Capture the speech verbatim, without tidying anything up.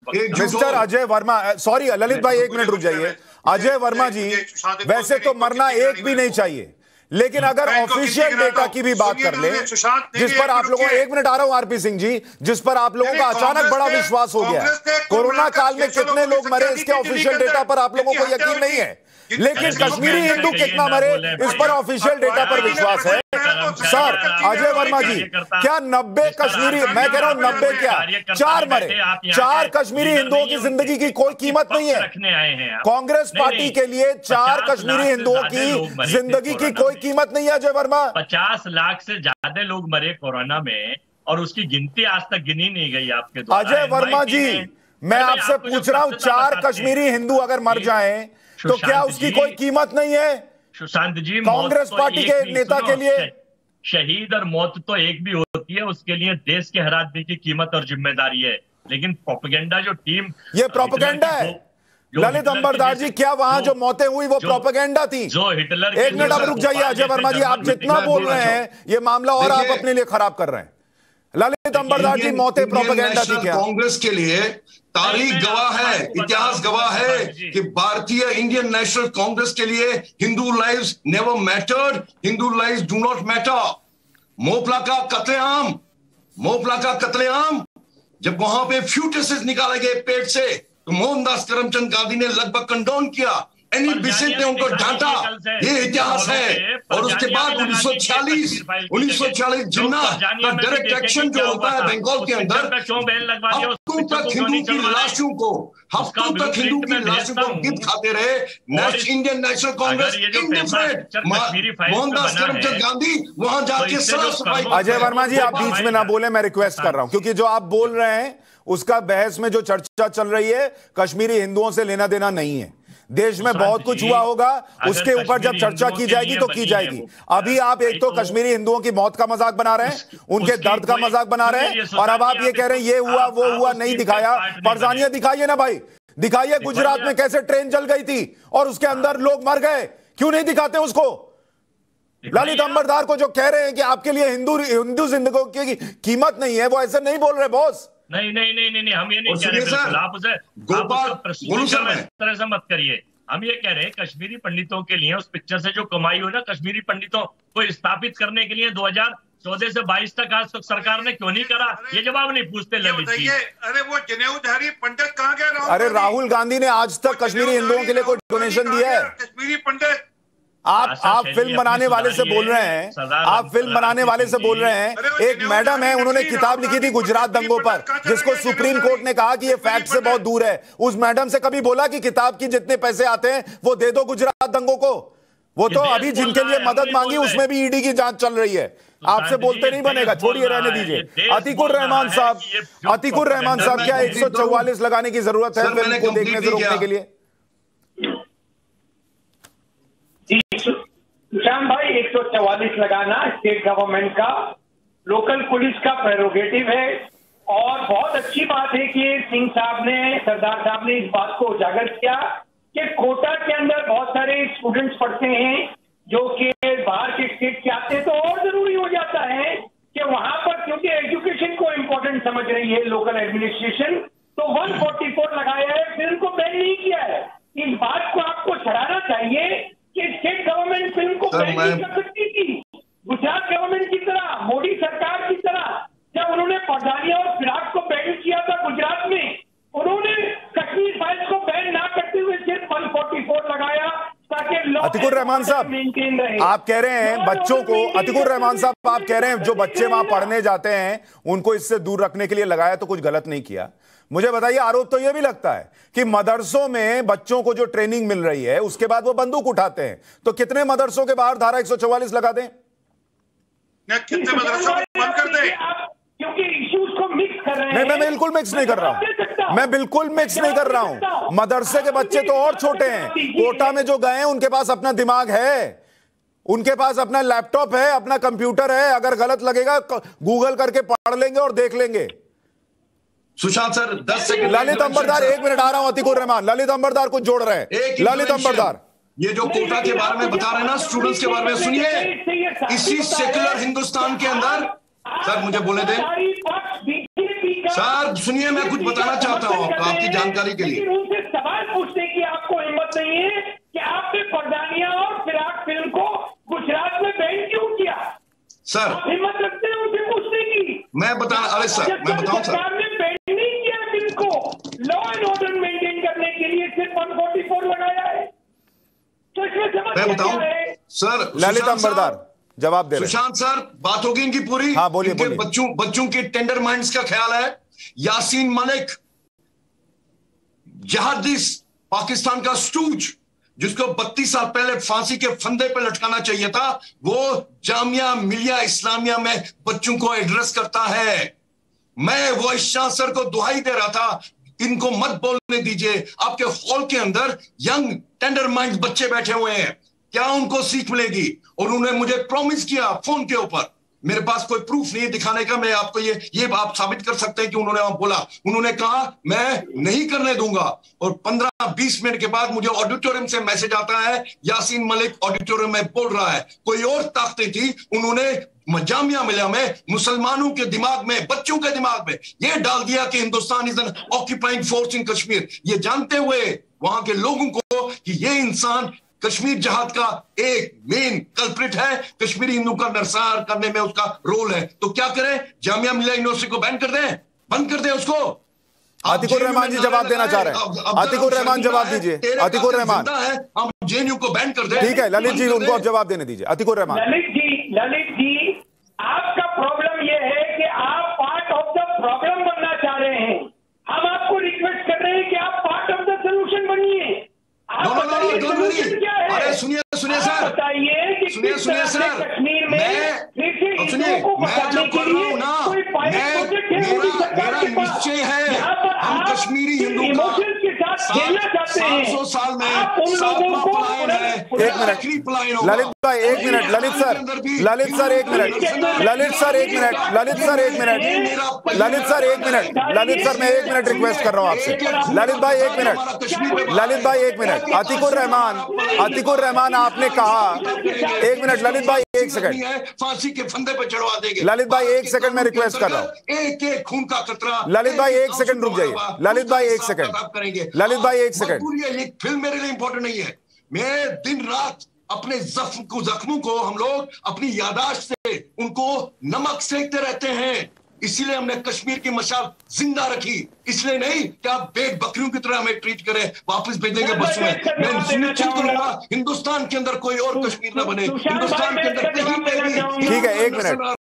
Mister Ajay Verma, sorry Lalit भाई एक minute रुक जाइए। अजय वर्मा जी, वैसे तो मरना एक भी नहीं चाहिए, लेकिन अगर ऑफिशियल डेटा की भी बात कर ले, जिस पर आप लोगों, एक मिनट आ रहा हूं आरपी सिंह जी, जिस पर आप लोगों का अचानक बड़ा विश्वास हो गया, कोरोना काल में कितने लोग मरे इसके ऑफिशियल डेटा पर आप लोगों को यकीन नहीं है, लेकिन कश्मीरी हिंदू कितना मरे इस पर ऑफिशियल डेटा पर विश्वास है। सर अजय वर्मा जी, क्या नब्बे कश्मीरी, मैं कह रहा हूं नब्बे क्या, चार मरे, चार कश्मीरी हिंदुओं की जिंदगी की कोई कीमत नहीं है। कांग्रेस पार्टी के लिए चार कश्मीरी हिंदुओं की जिंदगी की कोई कीमत नहीं है। अजय वर्मा, पचास लाख से ज्यादा लोग मरे कोरोना में और उसकी गिनती आज तक गिनी नहीं गई आपके द्वारा। अजय वर्मा जी, मैं आपसे पूछ रहा हूं, चार कश्मीरी हिंदू अगर मर जाएं तो क्या उसकी कोई कीमत नहीं है? सुशांत जी, कांग्रेस पार्टी के एक नेता के लिए शहीद और मौत तो एक भी होती है, उसके लिए देश के हर आदमी की कीमत और जिम्मेदारी है, लेकिन प्रोपेगेंडा जो टीम, ये प्रोपेगेंडा है। ललित अंबरदार जी, क्या वहां जो मौतें हुई वो प्रोपेगेंडा थी? जो हिटलर, एक मिनट अब रुक जाइए अजय वर्मा जी, आप जितना बोल रहे हैं ये मामला और आप अपने लिए खराब कर रहे हैं। ललित अंबरदार जी, मौतें प्रोपेगेंडा थी क्या? कांग्रेस के लिए तारीख गवाह है, इतिहास गवाह है कि भारतीय इंडियन नेशनल कांग्रेस के लिए Hindu lives never mattered, Hindu lives do not matter. Moplah का कत्लेआम, मोपला का कत्लेआम, जब वहां पे फ्यूटसेस निकाले गए पेट से, तो मोहनदास करमचंद गांधी ने लगभग कंडोन किया, एनी बिसेंट ने उनको डांटा, ये इतिहास है। और उसके बाद उन्नीस सौ छियालीस उन्नीस सौ छियालीस जिन्ना का डायरेक्ट एक्शन जो होता है बंगाल के अंदर, हफ्तों तक हिंदू की लाशों को हफ्तों तक हिंदू की लाशों को गिफ्ट खाते रहे National Indian National Congress, indifferent Mohandas Karamchand Gandhi वहां जाके साफ सफाई। अजय वर्मा जी, आप बीच में ना बोले, मैं रिक्वेस्ट कर रहा हूं, क्योंकि जो आप बोल रहे हैं उसका बहस में जो चर्चा चल रही है कश्मीरी हिंदुओं से लेना देना नहीं है। देश में बहुत कुछ हुआ होगा, उसके ऊपर जब चर्चा की जाएगी तो की जाएगी। अभी आप एक तो कश्मीरी हिंदुओं की मौत का मजाक बना रहे हैं, उनके दर्द का मजाक बना रहे हैं, और अब आप ये कह रहे हैं ये हुआ वो हुआ, नहीं दिखाया। परजानिया दिखाइए ना भाई, दिखाइए गुजरात में कैसे ट्रेन जल गई थी और उसके अंदर लोग मर गए, क्यों नहीं दिखाते उसको? ललित अंबरदार को जो कह रहे हैं कि आपके लिए हिंदू हिंदू जिंदगी की कीमत नहीं है, वो ऐसे नहीं बोल रहे बॉस। नहीं नहीं नहीं नहीं, नहीं हम ये नहीं कह रहे, बिल्कुल आप उसे प्रस्तुतिकरण इस तरह से मत करिए। हम ये कह रहे हैं कश्मीरी पंडितों के लिए उस पिक्चर से जो कमाई हुई ना, कश्मीरी पंडितों को स्थापित करने के लिए दो हजार चौदह से बाईस तक आज तक सरकार ने क्यों नहीं करा, ये जवाब नहीं पूछते ललित जी। अरे वो जनेऊधारी पंडित कहाँ गए? अरे राहुल गांधी ने आज तक कश्मीरी हिंदुओं के लिए कोई डोनेशन दिया है? कश्मीरी पंडित, आप आप फिल्म बनाने वाले से बोल रहे हैं, आप फिल्म बनाने वाले से बोल रहे हैं। एक मैडम है, उन्होंने किताब लिखी थी गुजरात दंगों पर, जिसको सुप्रीम कोर्ट ने कहा कि ये फैक्ट से बहुत दूर है। उस मैडम से कभी बोला कि किताब की जितने पैसे आते हैं वो दे दो गुजरात दंगों को? वो तो अभी जिनके लिए मदद मांगी उसमें भी ईडी की जांच चल रही है। आपसे बोलते नहीं बनेगा, छोड़िए, रहने दीजिए। अतीकुर रहमान साहब, अतीकुर रहमान साहब, क्या एक सौ चौवालीस लगाने की जरूरत है फिल्म को देखने से रोकने के लिए? श्याम भाई, एक सौ चौवालीस लगाना स्टेट गवर्नमेंट का, लोकल पुलिस का प्रेरोगेटिव है। और बहुत अच्छी बात है कि सिंह साहब ने, सरदार साहब ने इस बात को उजागर किया कि कोटा के अंदर बहुत सारे स्टूडेंट्स पढ़ते हैं जो कि बाहर के स्टेट से आते हैं, तो और जरूरी हो जाता है कि वहां पर, क्योंकि एजुकेशन को इम्पोर्टेंट समझ रही है लोकल एडमिनिस्ट्रेशन, तो एक सौ चौवालीस लगाया है, फिर उनको बैन नहीं किया है। इस बात को आपको सराहना चाहिए कि स्टेट गवर्नमेंट फिल्म को बैन नहीं कर सकती थी। गुजरात गवर्नमेंट की तरह, मोदी सरकार की तरह, जब उन्होंने पठानिया और फिराक को बैन किया था गुजरात में, उन्होंने कश्मीर फाइल्स को बैन ना करते हुए सिर्फ एक सौ चौवालीस लगाया ताकि अतीकुर रहमान साहब, आप कह रहे हैं बच्चों को, अतीकुर रहमान साहब आप कह रहे हैं जो बच्चे वहां पढ़ने जाते हैं उनको इससे दूर रखने के लिए लगाया, तो कुछ गलत नहीं किया। मुझे बताइए, आरोप तो यह भी लगता है कि मदरसों में बच्चों को जो ट्रेनिंग मिल रही है उसके बाद वो बंदूक उठाते हैं, तो कितने मदरसों के बाहर धारा एक सौ चौवालीस लगा दें? कितने मदरसों को बंद कर दें? क्योंकि इश्यूज को मिक्स कर रहे हैं। नहीं, मैं बिल्कुल मिक्स नहीं कर रहा हूं, मैं बिल्कुल मिक्स नहीं कर रहा हूं। मदरसे के बच्चे तो और छोटे हैं, कोटा में जो गए हैं उनके पास अपना दिमाग है, उनके पास अपना लैपटॉप है, अपना कंप्यूटर है, अगर गलत लगेगा गूगल करके पढ़ लेंगे और देख लेंगे। सुशांत सर दस सेकंड। ललित अंबरदार, एक मिनट आ रहा हूं। अतीकुर रहमान, ललित अंबरदार कुछ जोड़ रहे हैं। ललित अंबरदार, ये जो कोटा के बारे में बता रहे हैं ना, स्टूडेंट्स के बारे में सुनिए, इसी सेकुलर हिंदुस्तान के अंदर, सर मुझे बोले दें, का। सर सुनिए, मैं कुछ बताना चाहता हूँ आपको, आपकी जानकारी के लिए। उनसे सवाल पूछने की आपको हिम्मत नहीं है कि आपने परदानिया और फिराक फिल्म को गुजरात में बैन क्यों किया? सर आप हिम्मत रखते हैं उनसे पूछने की? मैं बता अरे सर मैं बताऊं सर, सरकार ने बैन नहीं किया फिल्म को, लॉ एंड ऑर्डर मेंटेन करने के लिए सिर्फ एक सौ चौवालीस लगाया है। तो इसमें समझ मैं बताऊं सर, ललित अंबरदार जवाब दे रहे। सुशांत सर बात होगी इनकी पूरी। हाँ बोलिए इनके बोलिए। बच्चों बच्चों के टेंडर माइंड्स का ख्याल है। यासीन मलिक जहादिस पाकिस्तान का स्टूज, जिसको बत्तीस साल पहले फांसी के फंदे पे लटकाना चाहिए था, वो जामिया मिलिया इस्लामिया में बच्चों को एड्रेस करता है। मैं वाइस चांसलर को दुहाई दे रहा था, इनको मत बोलने दीजिए। आपके हॉल के अंदर यंग टेंडर माइंड बच्चे बैठे हुए हैं, क्या उनको सीख मिलेगी? और उन्होंने मुझे प्रॉमिस किया फोन के ऊपर, मेरे पास कोई प्रूफ नहीं है दिखाने का, मैं आपको ये ये आप साबित कर सकते हैं कि उन्होंने वहां बोला, उन्होंने कहा मैं नहीं करने दूंगा। और पंद्रह बीस मिनट के बाद मुझे ऑडिटोरियम से मैसेज आता है, यासीन मलिक ऑडिटोरियम में बोल रहा है। कोई और ताकतें थी, उन्होंने जामिया मिलिया में मुसलमानों के दिमाग में, बच्चों के दिमाग में ये डाल दिया कि Hindustan is an occupying force in Kashmir, ये जानते हुए वहां के लोगों को कि ये इंसान कश्मीर जहाद का एक मेन कल्प्रिट है, कश्मीरी हिंदू का नरसार करने में उसका रोल है। तो क्या करें? जामिया मिलिया यूनिवर्सिटी को बैन कर दें, बंद कर दें उसको। आतिकुर रहमान जी जवाब देना चाह रहे हैं। आतिकुर रहमान जवाब दीजिए। आतिकुर रहमान, हम जेएनयू को बैन कर दें। ठीक है ललित जी, उनको आप जवाब देने दीजिए। आतिकुर रहमान। ललित जी ललित जी आपका प्रॉब्लम यह है कि आप पार्ट ऑफ द प्रॉब्लम बनना चाह रहे हैं। हम आपको रिक्वेस्ट कर रहे हैं कि आप पार्ट ऑफ द सोल्यूशन बनिए। No no no no don't क्या है? अरे सुनिए सुनिए सर, बताइए कि सुनिए सुनिए सर, कश्मीर में मैं सुनिए मैं जब कर रहा हूं ना, मैं मेरा मेरा निश्चय है, हम कश्मीरी हिंदू का सात सौ साल में सातवां पलायन है। एक मिनट ललित भाई, एक minute Lalit sir, Lalit sir एक मिनट, ललित सर एक मिनट, ललित सर एक मिनट, ललित सर एक मिनट, ललित सर मैं एक मिनट रिक्वेस्ट कर रहा हूं आपसे। ललित भाई एक मिनट, ललित भाई एक मिनट। आतिकुर रहमान, आतिकुर रहमान आपने कहा, एक मिनट ललित भाई एक सेकंड, फांसी के फंदे पे चढ़वा देंगे। ललित भाई एक सेकंड मैं रिक्वेस्ट कर रहा हूं। एक एक खून का कतरा। ललित भाई एक सेकंड रुक जाइए। ललित भाई एक सेकंड, ललित भाई एक सेकंड। ये फिल्म मेरे लिए इंपॉर्टेंट नहीं है। मैं दिन रात अपने जख्म को जख्मों को हम लोग अपनी यादाश्त से उनको नमक सेकते रहते हैं। इसीलिए हमने कश्मीर की मशाल जिंदा रखी, इसलिए नहीं कि आप बेट बकरियों की तरह हमें ट्रीट करें, वापस भेजेंगे बस में। मैं सुनिश्चित करूंगा हिंदुस्तान के अंदर कोई और कश्मीर ना बने, हिंदुस्तान के अंदर कहीं पे भी। ठीक है एक मिनट।